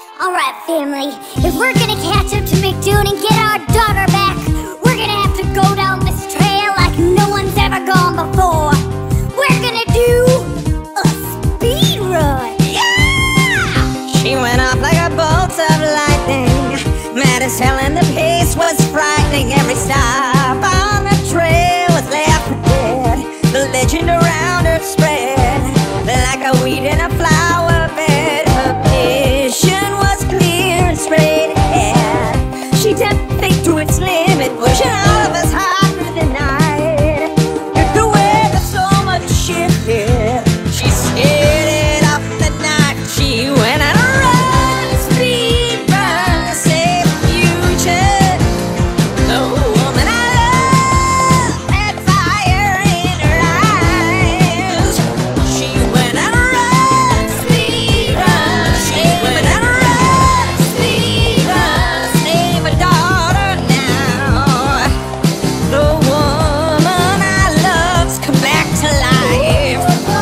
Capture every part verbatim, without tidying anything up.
Alright, family, if we're gonna catch up to McDune and get our daughter back, we're gonna have to go down this trail like no one's ever gone before. We're gonna do a speed run. Yeah! She went off like a bolt of lightning, mad as hell, and the pace was frightening. Every stop on the trail was left for dead. The legend around her spread like a weed in a flower bed. Her vision was clear and straight ahead. She took fate to its limit, pushing all of us hard through the night. The way that so much shifted, she skated off the night. She went on a run, speed run to save the future. The woman I love had fire in her eyes. She went on a run, speed run. She went on a run, speed run to save her daughter now. The woman I love's come back to life.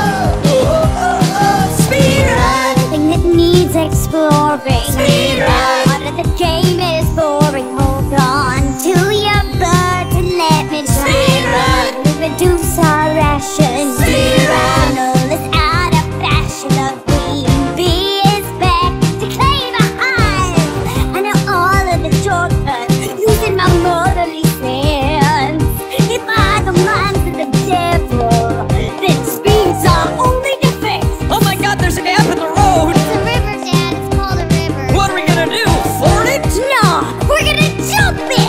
Speed run. Everything that needs exploring. Speed run. Part of the game is boring. Hold on to your blood to let me drown. Speed run. We reduce our rations. Speed run. Criminal is out of fashion. The queen bee is back to claim a hive. I know all of the shortcuts using my motherly sense. If I the minds of the devil, then speed's our only defense. Oh my God, there's a gap in the road. It's a river, Dad. It's called a river. What are we gonna do? Ford it? No, we're gonna jump it!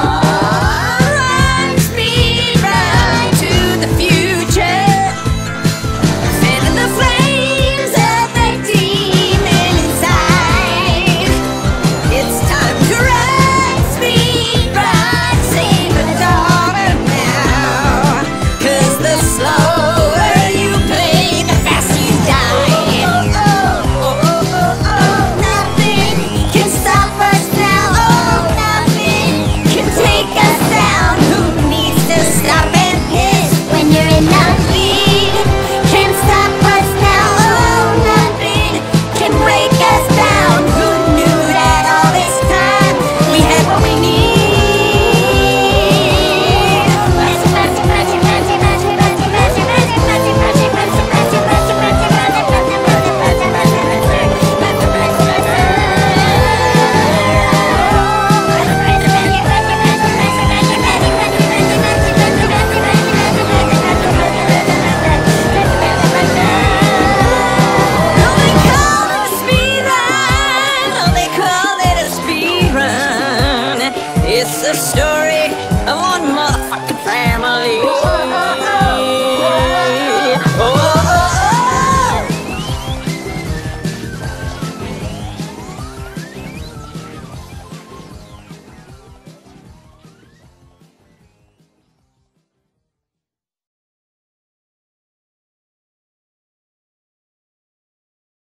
Run, speed, run to the future. Fan the flames of the demon inside. It's time to run, speed, run, save the daughter now. 'Cause the slower you play, the faster you die. Oh, oh, oh, oh, oh. Nothing can stop us now. Oh, nothing can take us down. Who needs to stop and piss when you're in the lead? Can't stop us now. Oh, nothing can break us down. Who knew that all this time we had what we need? Magic, magic, magic, magic, magic, magic, magic, magic, magic, magic, magic, magic, magic, magic, magic, magic, magic, magic, It's the story